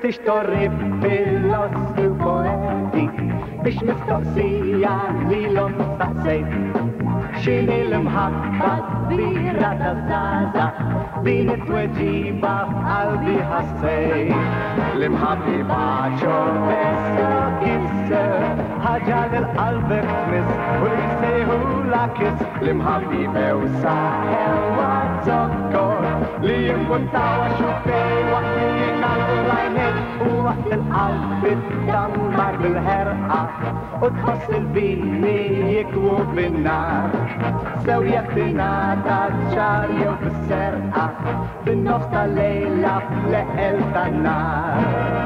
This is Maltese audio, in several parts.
tixtorri fil-ossu poeti biex mistoqsija li l-om xini l-imħabba kbira ta' zaza din it-tweġiba f'qalbi ħassej l-imħabba ċorpessa kisse ħaġa l-qalbek tmiss u li sejħu l-akis l-imħabba ewsa ħewa zokkor li jimpuntawa xufej waqt li jinalqu lajnek u waqt il-qalbi tammar bil-ħerqa u tħoss il-bini jikwu bin-nar sew jektina ta' ċar jew fis-serqa fin-nofs tal-lejla fl-eqel tan-nar.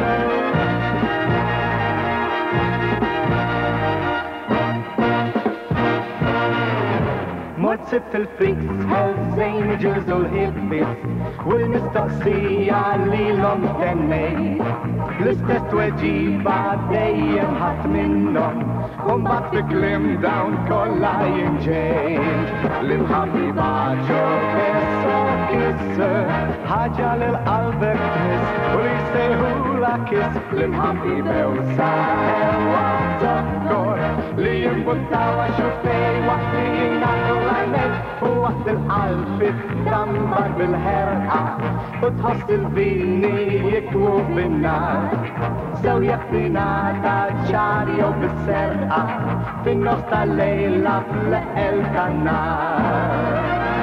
Morsib fil-friks, ħelżejn ġużu l-hibbis u l-mistoqsija li l-om tennej l-istess tweġiba dejjem ħadd minnhom u mbagħad fi kliem dawn kollha jinġej l-imħabba ġorpessa kisse ħaġa lil qalbek tmiss u li jsejħula kiss l-imħabba ewsa ħewa zokkor li jimpuntawa xufej waqt li jinaqlu u waqt il-qalbi tambar bil-ħerqa u tħoss il-vini jikwu bin-nar sew jektina ta' ċar jew bis-serqa fin-nofs tal-lejla fl-eqel tan-nar.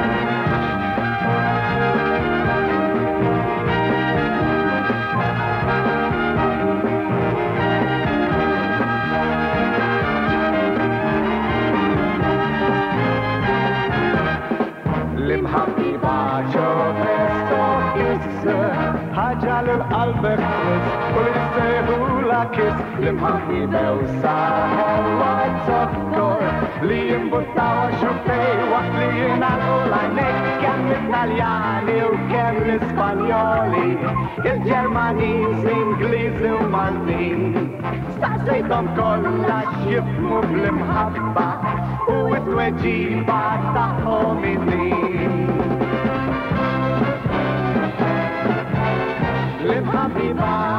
L-imħabba ċorpessa kisse ħaġa l-qalbek tmiss u li sejħula kiss l-imħabba ewsa ħewa zokkor li jimpuntawa xufej waqt li jinalqu lajnek kemm l-Italjani u kemm l-Ispanjoli il-Ġermaniż, Ingliżi u Maltin staqsejthom kollha x'jifhmu bl-imħabba u t-tweġiba tagħhom l-imħabba